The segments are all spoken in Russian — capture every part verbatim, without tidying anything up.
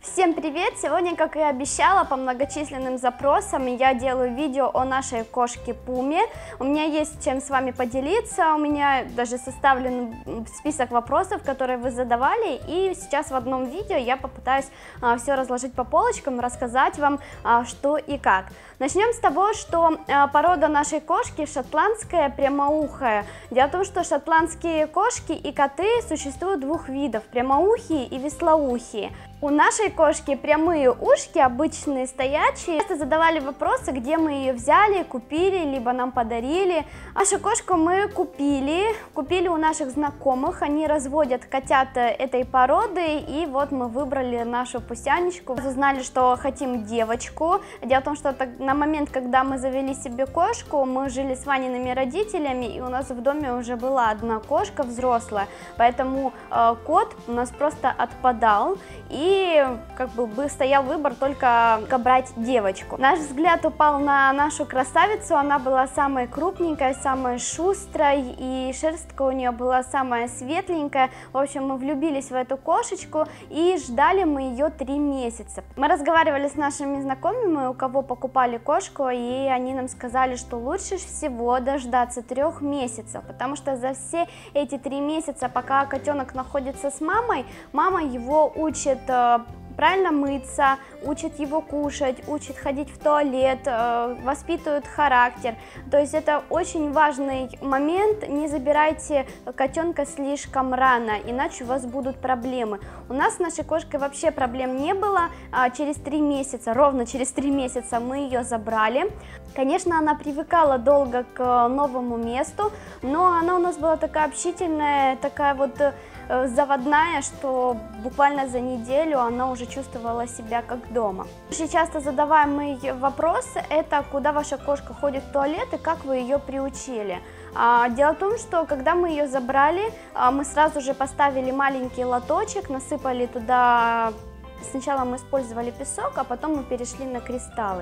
Всем привет! Сегодня, как и обещала, по многочисленным запросам я делаю видео о нашей кошке Пуме. У меня есть чем с вами поделиться, у меня даже составлен список вопросов, которые вы задавали, и сейчас в одном видео я попытаюсь а, все разложить по полочкам, рассказать вам, а, что и как. Начнем с того, что а, порода нашей кошки шотландская прямоухая. Дело в том, что шотландские кошки и коты существуют двух видов: прямоухие и вислоухие. У нашей кошки прямые ушки, обычные стоячие. Часто задавали вопросы, где мы ее взяли, купили, либо нам подарили. Нашу кошку мы купили, купили у наших знакомых, они разводят котят этой породы, и вот мы выбрали нашу пусянечку. Узнали, что хотим девочку. Дело в том, что на момент, когда мы завели себе кошку, мы жили с Ваниными родителями, и у нас в доме уже была одна кошка взрослая, поэтому э, кот у нас просто отпадал. И И как бы стоял выбор только брать девочку. Наш взгляд упал на нашу красавицу, она была самой крупненькой, самой шустрой, и шерстка у нее была самая светленькая. В общем, мы влюбились в эту кошечку и ждали мы ее три месяца. Мы разговаривали с нашими знакомыми, у кого покупали кошку, и они нам сказали, что лучше всего дождаться трех месяцев, потому что за все эти три месяца, пока котенок находится с мамой, мама его учит правильно мыться, учит его кушать, учит ходить в туалет, воспитывает характер. То есть это очень важный момент, не забирайте котенка слишком рано, иначе у вас будут проблемы. У нас с нашей кошкой вообще проблем не было, через три месяца, ровно через три месяца мы ее забрали. Конечно, она привыкала долго к новому месту, но она у нас была такая общительная, такая вот заводная, что буквально за неделю она уже чувствовала себя как дома. Очень часто задаваемый вопрос — это куда ваша кошка ходит в туалет и как вы ее приучили. Дело в том, что когда мы ее забрали, мы сразу же поставили маленький лоточек, насыпали туда, сначала мы использовали песок, а потом мы перешли на кристаллы.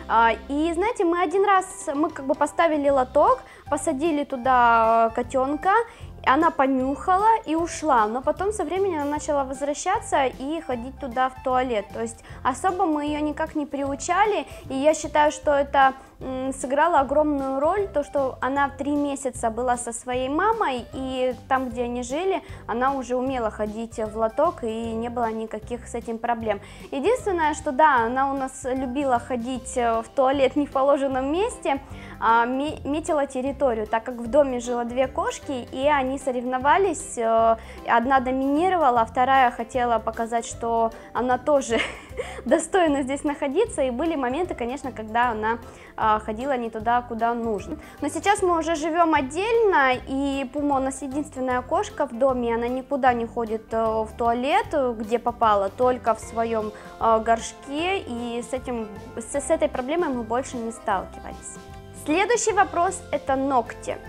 И знаете, мы один раз, мы как бы поставили лоток, посадили туда котенка, она понюхала и ушла, но потом со временем она начала возвращаться и ходить туда в туалет. То есть особо мы ее никак не приучали, и я считаю, что это сыграло огромную роль, то, что она в три месяца была со своей мамой, и там, где они жили, она уже умела ходить в лоток, и не было никаких с этим проблем. Единственное, что да, она у нас любила ходить в туалет не в положенном месте, а метила территорию, так как в доме жило две кошки, и они соревновались, одна доминировала, а вторая хотела показать, что она тоже достойна здесь находиться, и были моменты, конечно, когда она ходила не туда, куда нужно. Но сейчас мы уже живем отдельно, и Пума у нас единственная кошка в доме, она никуда не ходит в туалет, где попала, только в своем горшке, и с, этим, с, с этой проблемой мы больше не сталкивались. Следующий вопрос – это ногти.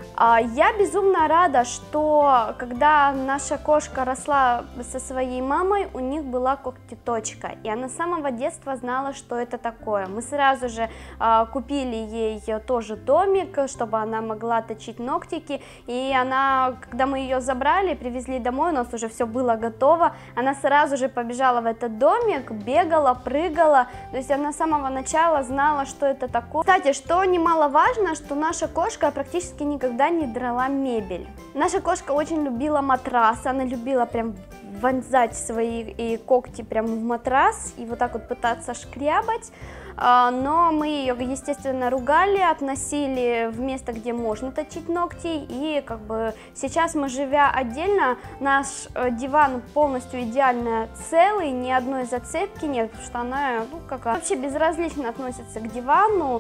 Я безумно рада, что когда наша кошка росла со своей мамой, у них была когтеточка, и она с самого детства знала, что это такое. Мы сразу же а, купили ей тоже домик, чтобы она могла точить ногтики, и она, когда мы ее забрали, привезли домой, у нас уже все было готово, она сразу же побежала в этот домик, бегала, прыгала, то есть она с самого начала знала, что это такое. Кстати, что немаловажно, что наша кошка практически никогда не драла мебель. Наша кошка очень любила матрас, она любила прям вонзать свои когти прямо в матрас и вот так вот пытаться шкрябать, но мы ее, естественно, ругали, относили в место, где можно точить ногти, и как бы сейчас мы, живя отдельно, наш диван полностью идеально целый, ни одной зацепки нет, потому что она, ну, как вообще безразлично относится к дивану,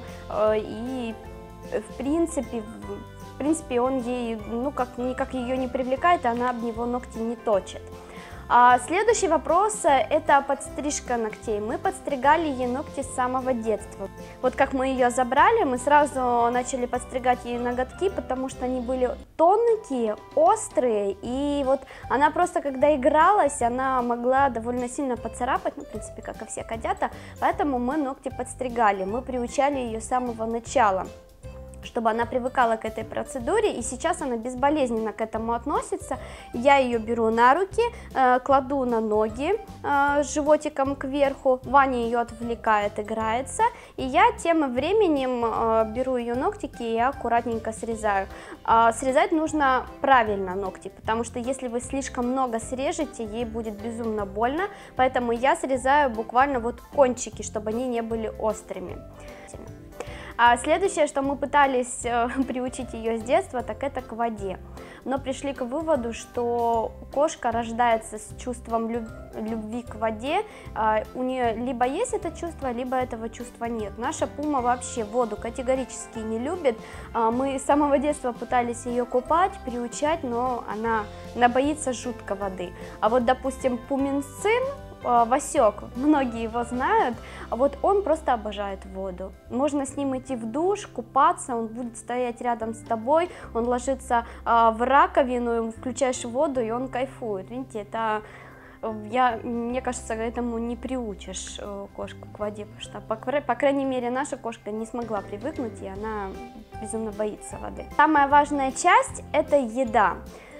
и в принципе В принципе, он ей, ну, как, никак ее не привлекает, и она об него ногти не точит. А следующий вопрос – это подстрижка ногтей. Мы подстригали ей ногти с самого детства. Вот как мы ее забрали, мы сразу начали подстригать ей ноготки, потому что они были тонкие, острые, и вот она просто, когда игралась, она могла довольно сильно поцарапать, ну, в принципе, как и все котята, поэтому мы ногти подстригали, мы приучали ее с самого начала. чтобы она привыкала к этой процедуре, и сейчас она безболезненно к этому относится. Я ее беру на руки, э, кладу на ноги э, животиком кверху, Ваня ее отвлекает, играется, и я тем временем э, беру ее ногтики и аккуратненько срезаю. Э, срезать нужно правильно ногти, потому что если вы слишком много срежете, ей будет безумно больно, поэтому я срезаю буквально вот кончики, чтобы они не были острыми. А следующее, что мы пытались э, приучить ее с детства, так это к воде. Но пришли к выводу, что кошка рождается с чувством люб любви к воде. Э, у нее либо есть это чувство, либо этого чувства нет. Наша пума вообще воду категорически не любит. Э, мы с самого детства пытались ее купать, приучать, но она, она боится жутко воды. А вот, допустим, пумин сын, Васек, многие его знают, а вот он просто обожает воду. Можно с ним идти в душ, купаться, он будет стоять рядом с тобой, он ложится э, в раковину, включаешь воду, и он кайфует. Видите, это, я, мне кажется, этому не приучишь э, кошку к воде, потому что, по, по крайней мере, наша кошка не смогла привыкнуть, и она безумно боится воды. Самая важная часть – это еда.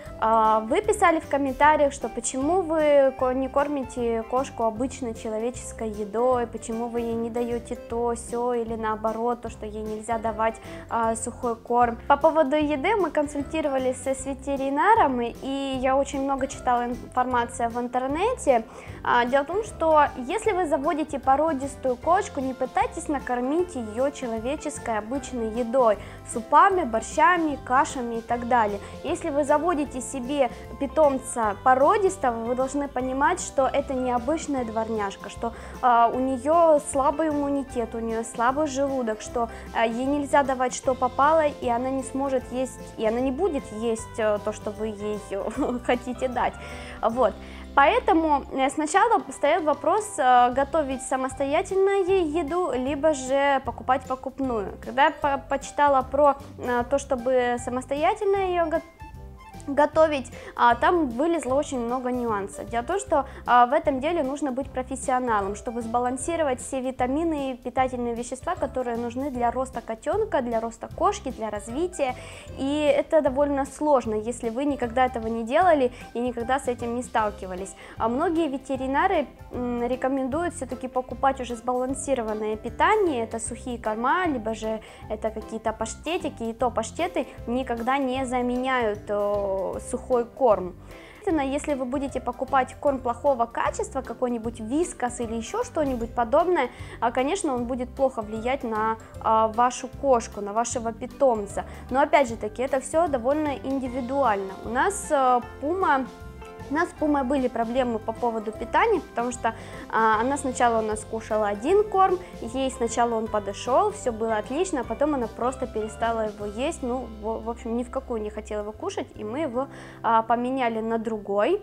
Вы писали в комментариях, что почему вы не кормите кошку обычной человеческой едой, почему вы ей не даете то, сё, или наоборот, то, что ей нельзя давать а, сухой корм. По поводу еды мы консультировались с ветеринаром, и я очень много читала информации в интернете. А, дело в том, что если вы заводите породистую кошку, не пытайтесь накормить ее человеческой обычной едой, супами, борщами, кашами и так далее. Если вы заводите себе питомца породистого, вы должны понимать, что это не обычная дворняжка, что э, у нее слабый иммунитет, у нее слабый желудок, что э, ей нельзя давать что попало, и она не сможет есть, и она не будет есть э, то, что вы ей хотите дать. Вот. Поэтому сначала встает вопрос э, готовить самостоятельно ей еду, либо же покупать покупную. Когда я по почитала про э, то, чтобы самостоятельно ее готовить, готовить, а, там вылезло очень много нюансов. Дело в том, что а, в этом деле нужно быть профессионалом, чтобы сбалансировать все витамины и питательные вещества, которые нужны для роста котенка, для роста кошки, для развития. И это довольно сложно, если вы никогда этого не делали и никогда с этим не сталкивались. А многие ветеринары м, рекомендуют все-таки покупать уже сбалансированное питание, это сухие корма, либо же это какие-то паштетики, и то паштеты никогда не заменяют сухой корм. Если вы будете покупать корм плохого качества, какой-нибудь вискас или еще что-нибудь подобное, конечно, он будет плохо влиять на вашу кошку, на вашего питомца. Но опять же таки, это все довольно индивидуально. У нас пума... У нас с Пумой были проблемы по поводу питания, потому что а, она сначала у нас кушала один корм, ей сначала он подошел, все было отлично, а потом она просто перестала его есть, ну, в, в общем, ни в какую не хотела его кушать, и мы его а, поменяли на другой.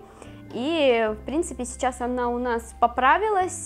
И, в принципе, сейчас она у нас поправилась,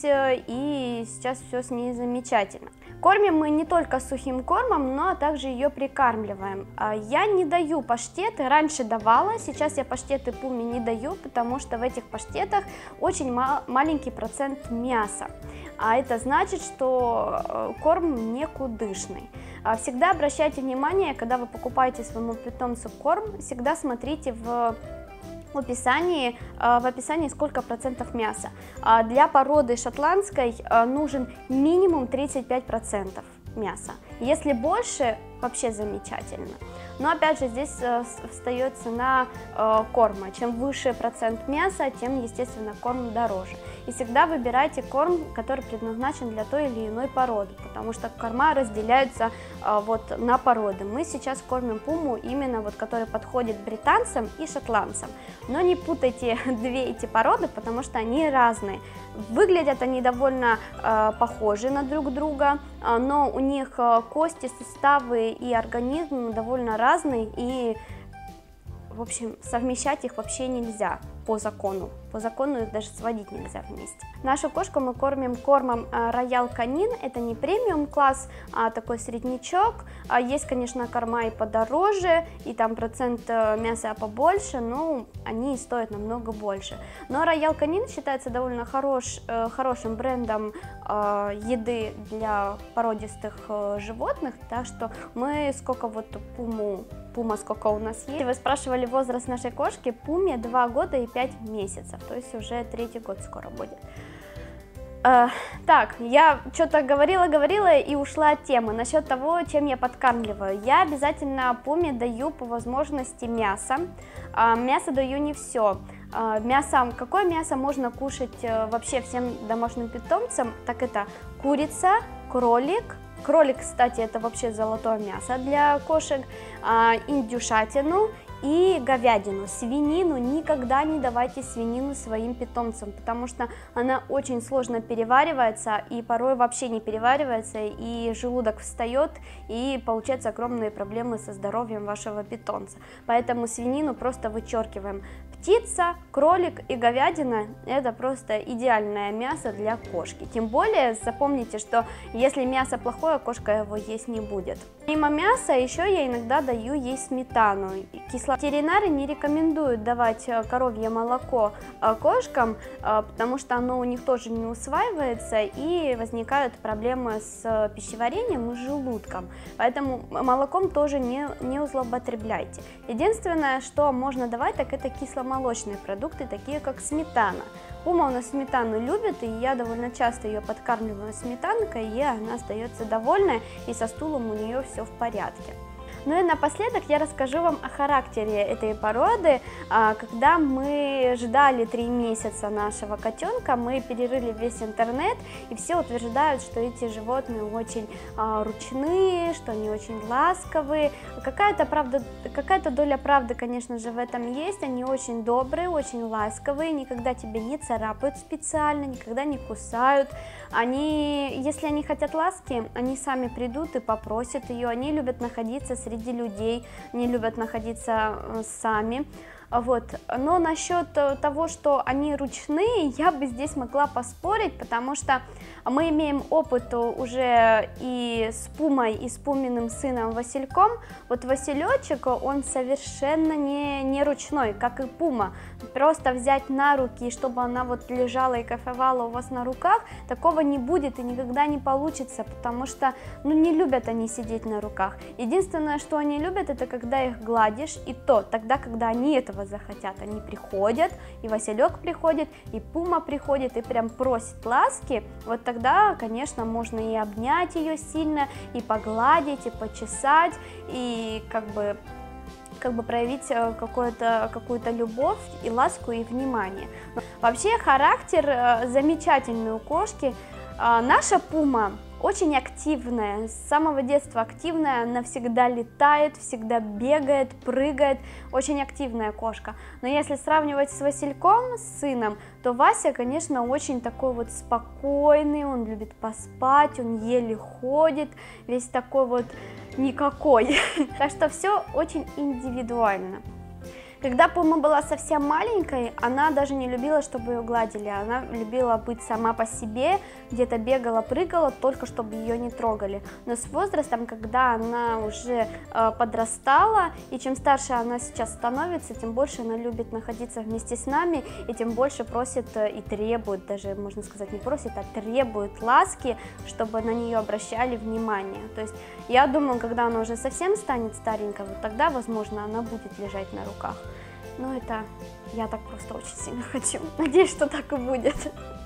и сейчас все с ней замечательно. Кормим мы не только сухим кормом, но также ее прикармливаем. Я не даю паштеты, раньше давала, сейчас я паштеты Пуме не даю, потому что в этих паштетах очень мал, маленький процент мяса. А это значит, что корм никудышный. Всегда обращайте внимание, когда вы покупаете своему питомцу корм, всегда смотрите в... В описании, в описании сколько процентов мяса. Для породы шотландской нужен минимум тридцать пять процентов мяса. Если больше, вообще замечательно. Но опять же здесь встает цена корма. Чем выше процент мяса, тем, естественно, корм дороже. И всегда выбирайте корм, который предназначен для той или иной породы, потому что корма разделяются вот на породы. Мы сейчас кормим Пуму именно вот, который подходит британцам и шотландцам. Но не путайте две эти породы, потому что они разные. Выглядят они довольно э, похожи на друг друга, э, но у них э, кости, суставы и организм довольно разные, и, в общем, совмещать их вообще нельзя. по закону. По закону их даже сводить нельзя вместе. Нашу кошку мы кормим кормом Royal Canin. Это не премиум класс, а такой среднячок. Есть, конечно, корма и подороже, и там процент мяса побольше, но они стоят намного больше. Но Royal Canin считается довольно хорош, хорошим брендом еды для породистых животных, так что мы сколько вот пуму, пума сколько у нас есть. Вы спрашивали возраст нашей кошки, пуме два года и пять месяцев, то есть уже третий год скоро будет. Uh, так, я что-то говорила, говорила и ушла от темы. Насчет того, чем я подкармливаю. Я обязательно пуме даю по возможности мясо. Uh, мясо даю не все. Uh, мясо, какое мясо можно кушать uh, вообще всем домашним питомцам? Так это курица, кролик. Кролик, кстати, это вообще золотое мясо для кошек. Uh, индюшатину и говядину. Свинину никогда не давайте свинину своим питомцам, потому что она очень сложно переваривается и порой вообще не переваривается, и желудок встает, и получаются огромные проблемы со здоровьем вашего питомца. Поэтому свинину просто вычеркиваем. Птица, кролик и говядина – это просто идеальное мясо для кошки. Тем более запомните, что если мясо плохое, кошка его есть не будет. Помимо мяса еще я иногда даю ей сметану. Кисло... Ветеринары не рекомендуют давать коровье молоко кошкам, потому что оно у них тоже не усваивается и возникают проблемы с пищеварением и желудком. Поэтому молоком тоже не, не злоупотребляйте. Единственное, что можно давать, так это кисломолочные продукты, такие как сметана. Пума у нас сметану любит, и я довольно часто ее подкармливаю сметанкой, и она остается довольная, и со стулом у нее все в порядке. Ну и напоследок я расскажу вам о характере этой породы. Когда мы ждали три месяца нашего котенка, мы перерыли весь интернет, и все утверждают, что эти животные очень ручные, что они очень ласковые. Какая-то правда, какая-то доля правды, конечно же, в этом есть. Они очень добрые, очень ласковые, никогда тебя не царапают специально, никогда не кусают. Они, если они хотят ласки, они сами придут и попросят ее. Они любят находиться среди людей, не любят находиться сами. Вот. Но насчет того, что они ручные, я бы здесь могла поспорить, потому что мы имеем опыт уже и с Пумой, и с Пуминым сыном Васильком. Вот Василечек, он совершенно не, не ручной, как и Пума. Просто взять на руки, чтобы она вот лежала и кайфовала у вас на руках, такого не будет и никогда не получится, потому что ну, не любят они сидеть на руках. Единственное, что они любят, это когда их гладишь, и то, тогда, когда они этого захотят. Они приходят, и Василек приходит, и Пума приходит, и прям просит ласки. Вот тогда, конечно, можно и обнять ее сильно, и погладить, и почесать, и как бы... как бы проявить какую-то какую-то любовь и ласку и внимание. Вообще характер замечательный у кошки. Наша Пума очень активная, с самого детства активная, она всегда летает, всегда бегает, прыгает, очень активная кошка. Но если сравнивать с Васильком, с сыном, то Вася, конечно, очень такой вот спокойный, он любит поспать, он еле ходит, весь такой вот никакой. Так что все очень индивидуально. Когда Пума была совсем маленькой, она даже не любила, чтобы ее гладили, она любила быть сама по себе, где-то бегала, прыгала, только чтобы ее не трогали. Но с возрастом, когда она уже э, подрастала, и чем старше она сейчас становится, тем больше она любит находиться вместе с нами, и тем больше просит э, и требует, даже можно сказать не просит, а требует ласки, чтобы на нее обращали внимание. То есть я думаю, когда она уже совсем станет старенькой, вот тогда, возможно, она будет лежать на руках. Но это я так просто очень сильно хочу. Надеюсь, что так и будет.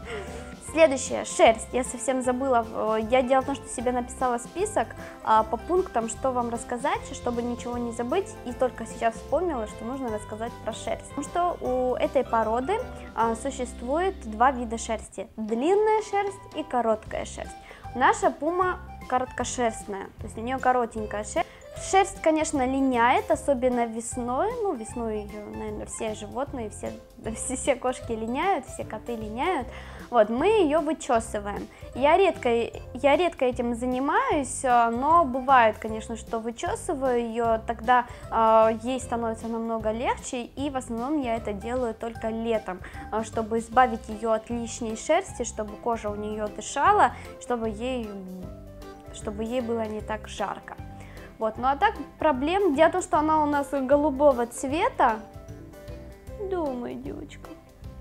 Следующее, шерсть. Я совсем забыла. Я дело в том, что себе написала список а, по пунктам, что вам рассказать, чтобы ничего не забыть. И только сейчас вспомнила, что нужно рассказать про шерсть. Потому что у этой породы а, существует два вида шерсти. Длинная шерсть и короткая шерсть. Наша Пума короткошерстная, то есть у нее коротенькая шерсть. Шерсть, конечно, линяет, особенно весной. Ну, весной ее, наверное, все животные, все, все, все кошки линяют, все коты линяют. Вот, мы ее вычесываем. Я редко, я редко этим занимаюсь, но бывает, конечно, что вычесываю ее, тогда э, ей становится намного легче, и в основном я это делаю только летом, э, чтобы избавить ее от лишней шерсти, чтобы кожа у нее дышала, чтобы ей, чтобы ей было не так жарко. Вот, ну а так проблем, дело в том, что она у нас голубого цвета. Думай, девочка.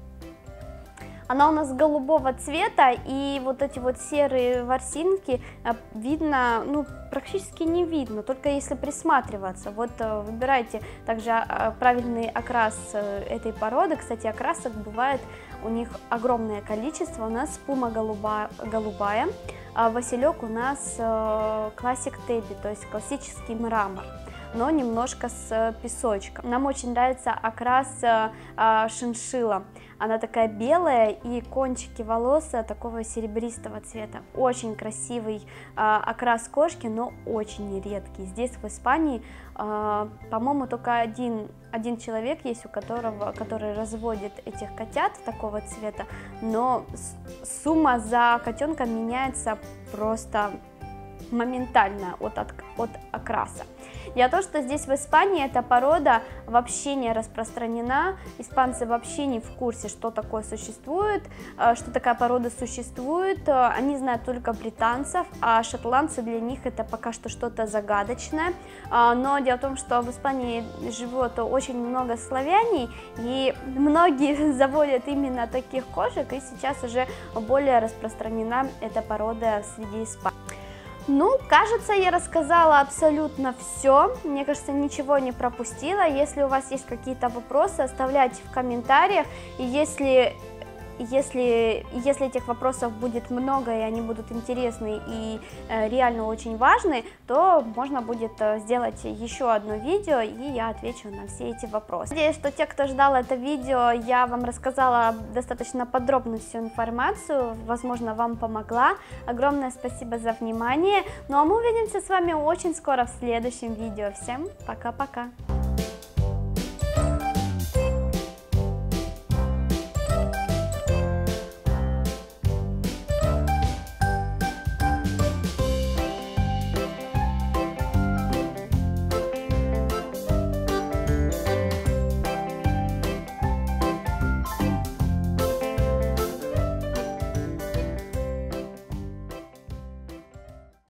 Она у нас голубого цвета, и вот эти вот серые ворсинки видно, ну, практически не видно, только если присматриваться. Вот выбирайте также правильный окрас этой породы. Кстати, окрасок бывает у них огромное количество. У нас пума голубая, голубая, а василек у нас классик тэби, то есть классический мрамор, но немножко с песочком. Нам очень нравится окрас э, шиншилла. Она такая белая, и кончики волос такого серебристого цвета. Очень красивый э, окрас кошки, но очень редкий. Здесь, в Испании, э, по-моему, только один, один человек есть, у которого, который разводит этих котят такого цвета, но сумма за котенка меняется просто моментально от, от, от окраса. Дело в том, что здесь в Испании эта порода вообще не распространена, испанцы вообще не в курсе, что такое существует, что такая порода существует, они знают только британцев, а шотландцы для них это пока что что-то загадочное, но дело в том, что в Испании живет очень много славяне, и многие заводят именно таких кошек, и сейчас уже более распространена эта порода среди испанцев. Ну, кажется, я рассказала абсолютно все. Мне кажется, ничего не пропустила. Если у вас есть какие-то вопросы, оставляйте в комментариях. И если, если, если этих вопросов будет много, и они будут интересны и э, реально очень важны, то можно будет э, сделать еще одно видео, и я отвечу на все эти вопросы. Надеюсь, что те, кто ждал это видео, я вам рассказала достаточно подробно всю информацию, возможно, вам помогла. Огромное спасибо за внимание. Ну а мы увидимся с вами очень скоро в следующем видео. Всем пока-пока!